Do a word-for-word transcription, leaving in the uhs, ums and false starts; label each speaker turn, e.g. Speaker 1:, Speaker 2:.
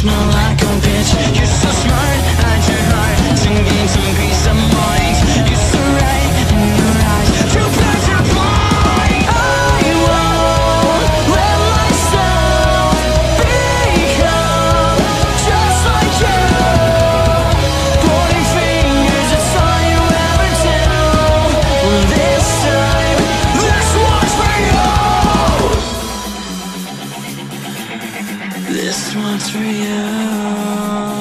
Speaker 1: smell like a bitch. You're so smart, hide your heart to gain some peace of mind. You're so right in your eyes to pass your blind. I won't let myself become just like you. Pointing fingers, it's all you ever do. Well, this time, this one's for you. This one's for you.